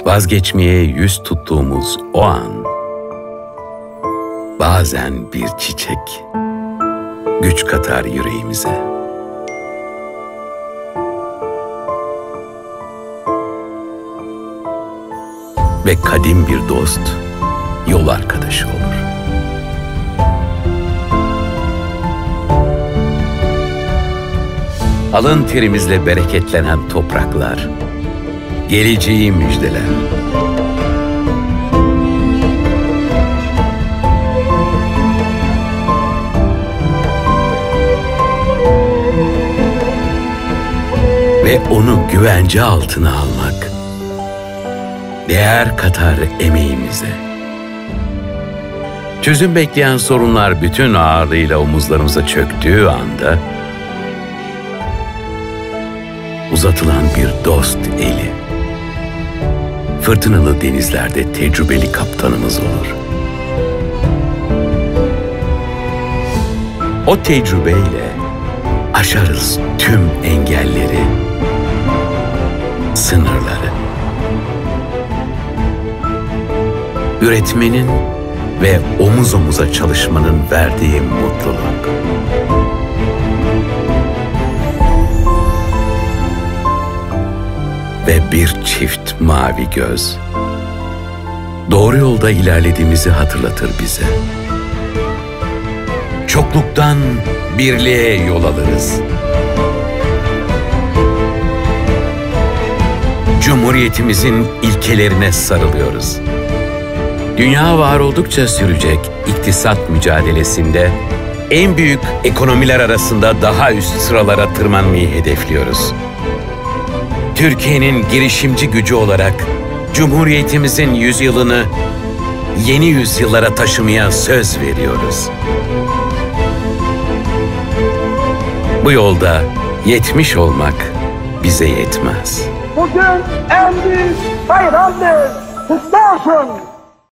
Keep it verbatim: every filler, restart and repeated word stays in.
Vazgeçmeye yüz tuttuğumuz o an, bazen bir çiçek güç katar yüreğimize. Ve kadim bir dost yol arkadaşı olur. Alın terimizle bereketlenen topraklar, geleceği müjdeler. Ve onu güvence altına almak, değer katar emeğimize. Çözüm bekleyen sorunlar bütün ağırlığıyla omuzlarımıza çöktüğü anda, uzatılan bir dost eli, fırtınalı denizlerde tecrübeli kaptanımız olur. O tecrübeyle aşarız tüm engelleri, sınırları. Üretmenin ve omuz omuza çalışmanın verdiği mutluluk. Ve bir çift mavi göz, doğru yolda ilerlediğimizi hatırlatır bize. Çokluktan birliğe yol alırız. Cumhuriyetimizin ilkelerine sarılıyoruz. Dünya var oldukça sürecek iktisat mücadelesinde en büyük ekonomiler arasında daha üst sıralara tırmanmayı hedefliyoruz. Türkiye'nin girişimci gücü olarak Cumhuriyetimizin yüzyılını yeni yüzyıllara taşımaya söz veriyoruz. Bu yolda yetmiş olmak bize yetmez. Bugün en büyük bayramdır. Kutlu olsun.